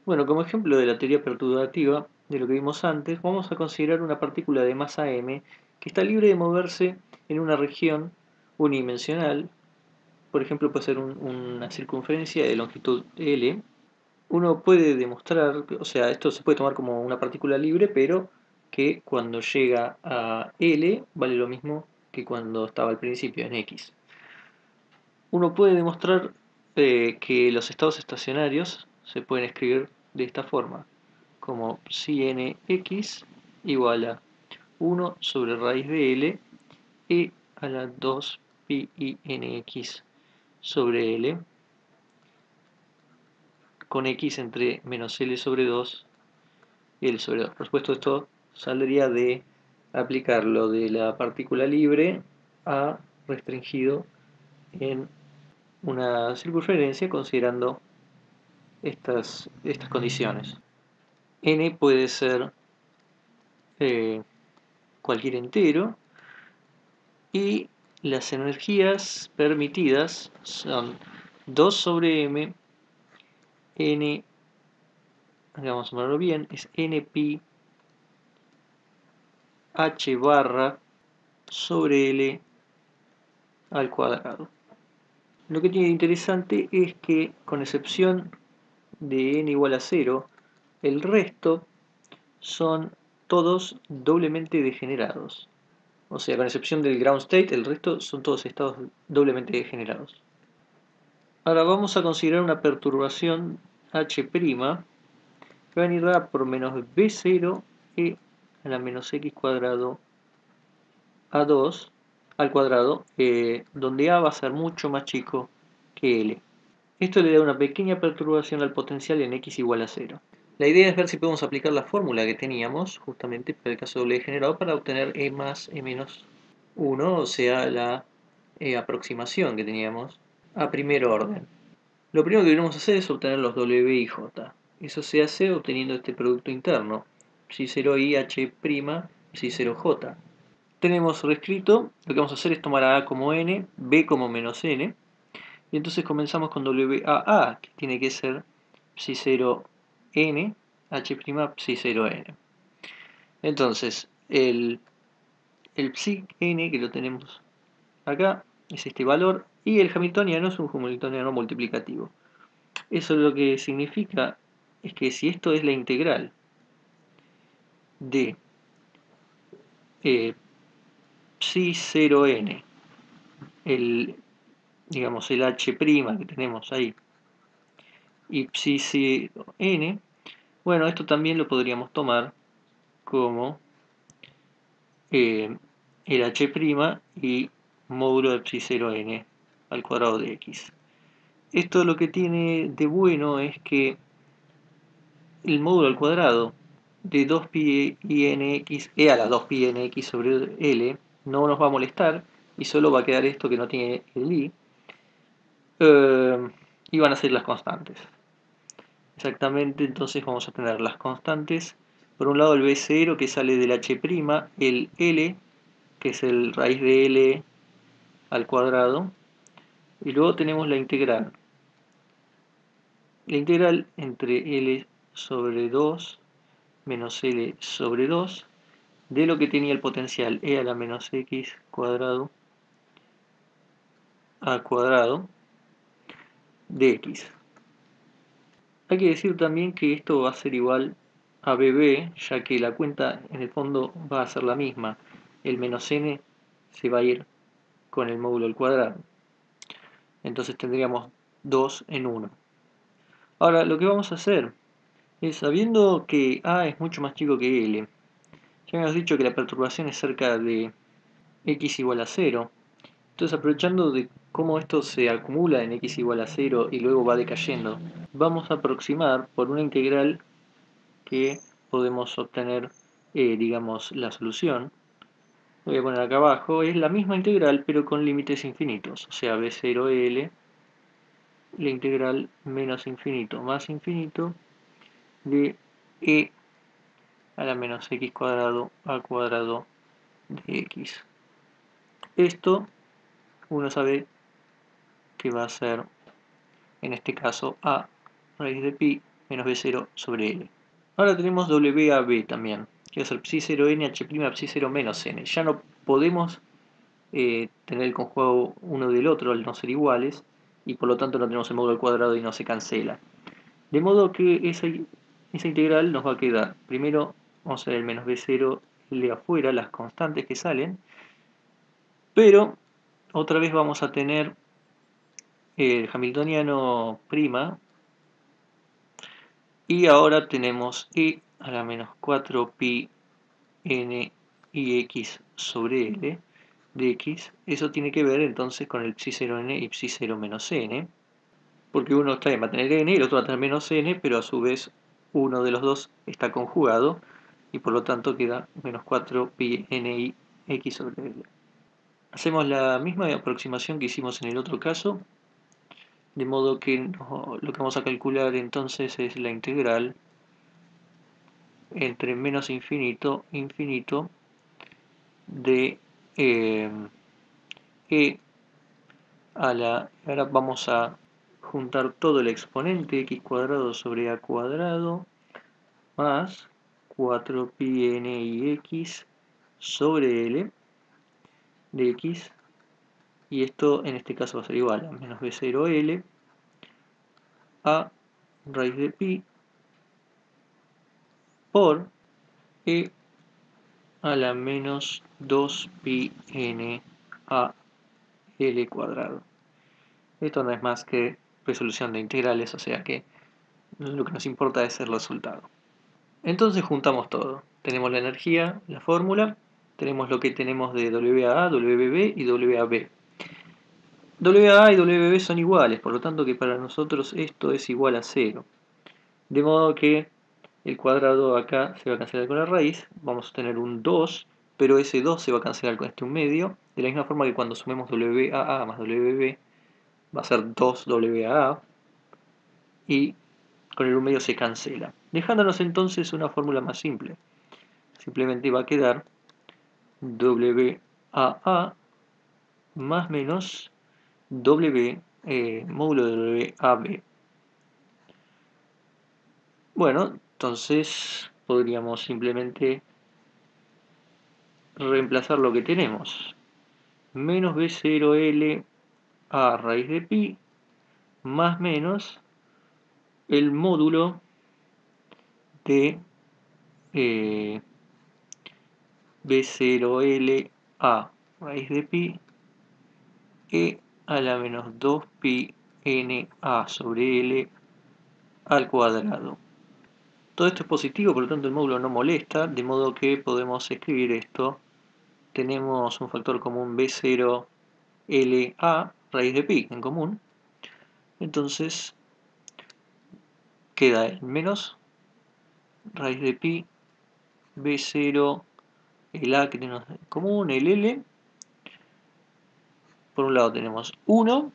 Bueno, como ejemplo de la teoría perturbativa, de lo que vimos antes, vamos a considerar una partícula de masa m que está libre de moverse en una región unidimensional. Por ejemplo, puede ser una circunferencia de longitud L. Uno puede demostrar, o sea, esto se puede tomar como una partícula libre, pero que cuando llega a L vale lo mismo que cuando estaba al principio, en X. Uno puede demostrar que los estados estacionarios se pueden escribir de esta forma, como psi nx igual a 1 sobre raíz de L e a la 2 pi i nx sobre L, con x entre menos L sobre 2 y L sobre 2. Por supuesto, esto saldría de aplicar lo de la partícula libre a restringido en una circunferencia considerando estas condiciones. N puede ser cualquier entero y las energías permitidas son 2 sobre m, n, vamos a ponerlo bien, es n pi h barra sobre L al cuadrado. Lo que tiene de interesante es que, con excepción de n igual a 0, el resto son todos doblemente degenerados. O sea, con excepción del ground state, el resto son todos estados doblemente degenerados. Ahora vamos a considerar una perturbación H', que va a venir dada por menos B0 e a la menos x cuadrado A2 al cuadrado, donde A va a ser mucho más chico que L. Esto le da una pequeña perturbación al potencial en x igual a 0. La idea es ver si podemos aplicar la fórmula que teníamos justamente para el caso doble degenerado para obtener E más E menos 1, o sea, la aproximación que teníamos a primer orden. Lo primero que queremos hacer es obtener los W y J. Eso se hace obteniendo este producto interno, psi0i h', psi0j. Tenemos reescrito, lo que vamos a hacer es tomar a como n, b como menos n, y entonces comenzamos con WAA, que tiene que ser psi0n, h', psi0n. Entonces, el psi n, que lo tenemos acá, es este valor, y el hamiltoniano es un hamiltoniano multiplicativo. Eso lo que significa es que si esto es la integral de psi 0n, digamos el h' que tenemos ahí, y psi 0n, bueno, esto también lo podríamos tomar como el h' y módulo de psi 0n al cuadrado de x. Esto lo que tiene de bueno es que el módulo al cuadrado de 2pi nx e a la 2pi nx sobre L no nos va a molestar y solo va a quedar esto que no tiene el i, y van a ser las constantes. Exactamente, entonces vamos a tener las constantes. Por un lado el B0 que sale del h', el L que es el raíz de L al cuadrado, y luego tenemos la integral. La integral entre L sobre 2 menos L sobre 2 de lo que tenía el potencial e a la menos x cuadrado al cuadrado de x. Hay que decir también que esto va a ser igual a bb, ya que la cuenta en el fondo va a ser la misma. El menos n se va a ir con el módulo al cuadrado. Entonces tendríamos 2 en 1. Ahora, lo que vamos a hacer es, sabiendo que A es mucho más chico que L, ya hemos dicho que la perturbación es cerca de x igual a 0, entonces aprovechando de cómo esto se acumula en x igual a 0 y luego va decayendo, vamos a aproximar por una integral que podemos obtener, digamos, la solución. Lo voy a poner acá abajo, es la misma integral pero con límites infinitos, o sea, b0l, la integral menos infinito más infinito de e a la menos x cuadrado al cuadrado de x. Esto uno sabe que va a ser, en este caso, a raíz de pi menos B0 sobre L. Ahora tenemos WAB también, que va a ser psi0n h' psi0 menos n. Ya no podemos tener el conjugado uno del otro al no ser iguales, y por lo tanto no tenemos el módulo al cuadrado y no se cancela. De modo que esa integral nos va a quedar, primero vamos a ver el menos B0 L afuera, las constantes que salen, pero otra vez vamos a tener el hamiltoniano prima, y ahora tenemos e a la menos 4pi n y x sobre L de x. Eso tiene que ver entonces con el psi0n y psi0 menos n, porque uno va a tener n y el otro va a tener menos n, pero a su vez uno de los dos está conjugado y por lo tanto queda menos 4pi n y x sobre L. Hacemos la misma aproximación que hicimos en el otro caso, de modo que lo que vamos a calcular entonces es la integral entre menos infinito infinito de e a la... Ahora vamos a juntar todo el exponente x cuadrado sobre a cuadrado más 4pi n y x sobre L de x, y esto en este caso va a ser igual a menos b0L a raíz de pi por e a la menos 2pi n a L cuadrado. Esto no es más que resolución de integrales, o sea que lo que nos importa es el resultado. Entonces juntamos todo. Tenemos la energía, la fórmula, tenemos lo que tenemos de WA, WB y WAB. WA y WB son iguales, por lo tanto que para nosotros esto es igual a 0. De modo que el cuadrado acá se va a cancelar con la raíz, vamos a tener un 2, pero ese 2 se va a cancelar con este 1 medio, de la misma forma que cuando sumemos WAA más WB va a ser 2WAA, y con el 1 medio se cancela, dejándonos entonces una fórmula más simple. Simplemente va a quedar WAA más menos módulo de WAB. Bueno, entonces podríamos simplemente reemplazar lo que tenemos. Menos B0L a raíz de pi más menos el módulo de B0L a raíz de pi e a la menos 2pi n a sobre L al cuadrado. Todo esto es positivo, por lo tanto el módulo no molesta, de modo que podemos escribir esto. Tenemos un factor común B0LA raíz de pi en común. Entonces queda el menos raíz de pi B0, el A que tenemos en común, el L. Por un lado tenemos 1,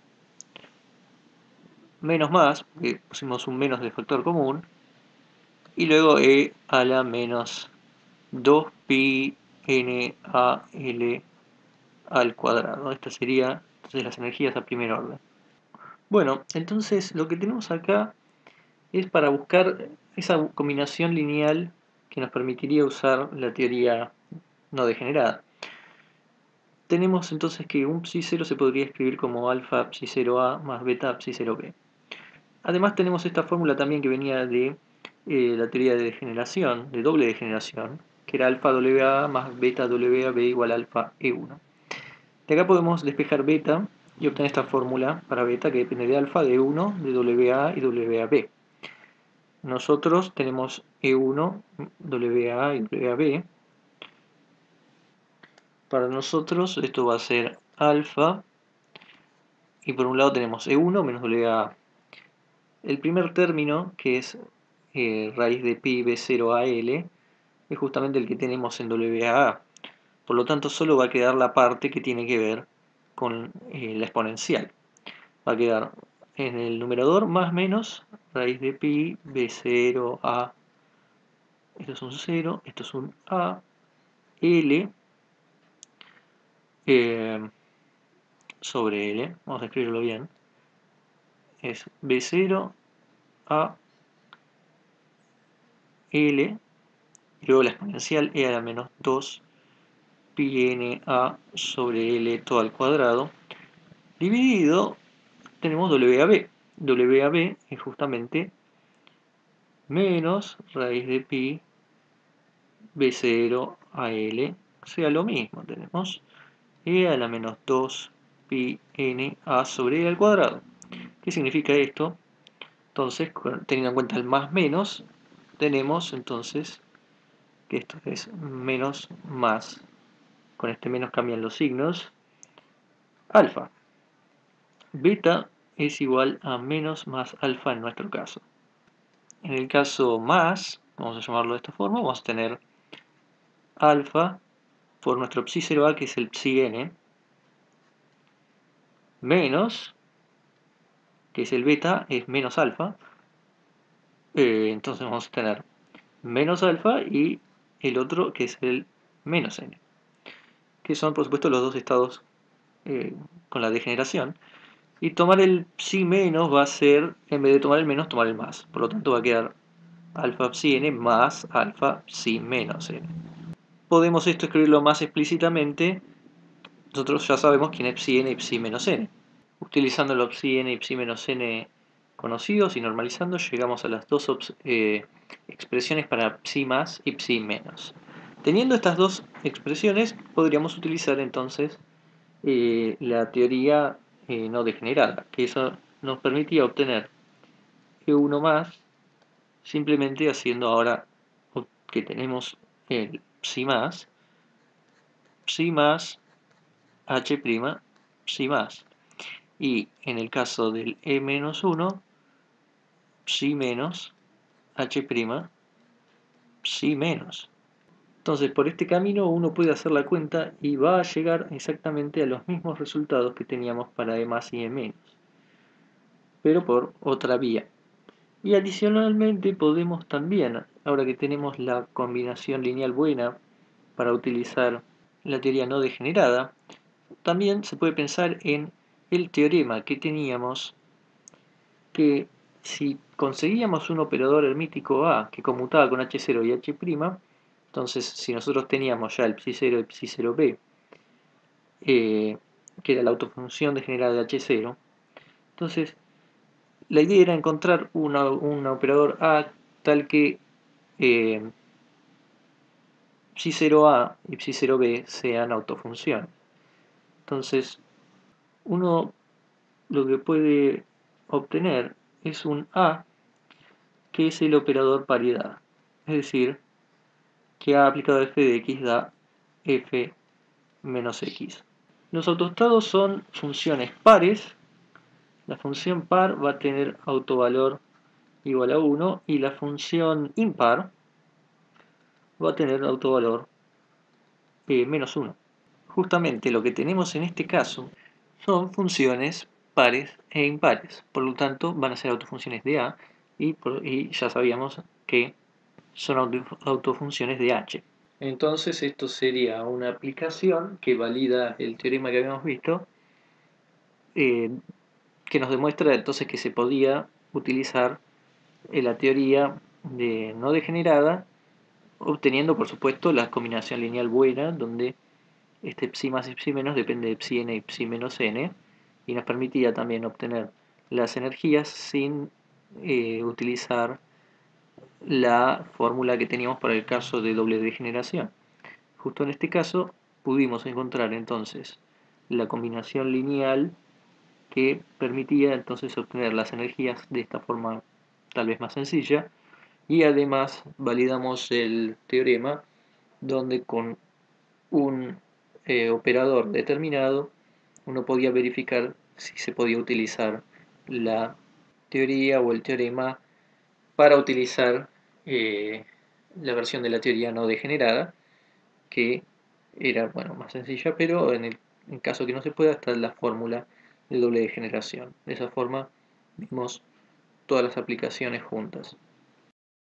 menos más, porque pusimos un menos de factor común, y luego E a la menos 2pi n a L al cuadrado. Esta sería entonces las energías a primer orden. Bueno, entonces lo que tenemos acá es para buscar esa combinación lineal que nos permitiría usar la teoría no degenerada. Tenemos entonces que un psi0 se podría escribir como alfa psi0a más beta psi0b. Además tenemos esta fórmula también que venía de la teoría de degeneración, de doble degeneración, que era alfa WA más beta WAB igual a alfa E1. De acá podemos despejar beta y obtener esta fórmula para beta que depende de alfa, de E1, de WA y WAB. Nosotros tenemos E1, WA y WAB. Para nosotros esto va a ser alfa, y por un lado tenemos E1 menos WA. El primer término, que es raíz de pi B0 a L, es justamente el que tenemos en WA. Por lo tanto solo va a quedar la parte que tiene que ver con la exponencial. Va a quedar en el numerador más menos raíz de pi B0 a, esto es un 0, esto es un a, L sobre L, vamos a escribirlo bien, es B0 a L, y luego la exponencial e a la menos 2 pi n a sobre L todo al cuadrado, dividido, tenemos WAB. WAB es justamente menos raíz de pi B0 a L, o sea, lo mismo, tenemos e a la menos 2 pi n a sobre L al cuadrado. ¿Qué significa esto? Entonces, teniendo en cuenta el más menos, tenemos entonces que esto es menos más. Con este menos cambian los signos. Alfa. Beta es igual a menos más alfa en nuestro caso. En el caso más, vamos a llamarlo de esta forma, vamos a tener alfa por nuestro psi 0a, que es el psi n, menos, que es el beta, es menos alfa. Entonces vamos a tener menos alfa y el otro que es el menos n, que son por supuesto los dos estados con la degeneración. Y tomar el psi menos va a ser, en vez de tomar el menos, tomar el más. Por lo tanto va a quedar alfa psi n más alfa psi menos n. Podemos esto escribirlo más explícitamente. Nosotros ya sabemos quién es psi n y psi menos n. Utilizando los psi n y psi menos n conocidos y normalizando, llegamos a las dos expresiones para psi más y psi menos. Teniendo estas dos expresiones, podríamos utilizar entonces la teoría no degenerada, que eso nos permitía obtener E1 más, simplemente haciendo ahora que tenemos el psi más, h', psi más. Y en el caso del E-1, psi menos, h', psi menos. Entonces, por este camino uno puede hacer la cuenta y va a llegar exactamente a los mismos resultados que teníamos para E más y E menos, pero por otra vía. Y adicionalmente podemos también, ahora que tenemos la combinación lineal buena para utilizar la teoría no degenerada, también se puede pensar en el teorema que teníamos, que si conseguíamos un operador hermítico A que conmutaba con H0 y H', entonces si nosotros teníamos ya el psi0 y psi0b, que era la autofunción degenerada de H0, entonces la idea era encontrar un operador A tal que psi0a y psi0b sean autofunciones. Entonces, uno lo que puede obtener es un A que es el operador paridad. Es decir, que A aplicado a f de x da f menos x. Los autoestados son funciones pares. La función par va a tener autovalor igual a 1 y la función impar va a tener autovalor menos 1. Justamente lo que tenemos en este caso son funciones pares e impares, por lo tanto van a ser autofunciones de A y ya sabíamos que son autofunciones de H. Entonces esto sería una aplicación que valida el teorema que habíamos visto, que nos demuestra entonces que se podía utilizar la teoría de no degenerada, obteniendo por supuesto la combinación lineal buena, donde este psi más y psi menos depende de psi n y psi menos n, y nos permitía también obtener las energías sin utilizar la fórmula que teníamos para el caso de doble degeneración. Justo en este caso pudimos encontrar entonces la combinación lineal que permitía entonces obtener las energías de esta forma tal vez más sencilla, y además validamos el teorema donde con un operador determinado uno podía verificar si se podía utilizar la teoría o el teorema para utilizar la versión de la teoría no degenerada, que era más sencilla, pero en caso que no se pueda, está la fórmula de doble degeneración. De esa forma vimos todas las aplicaciones juntas.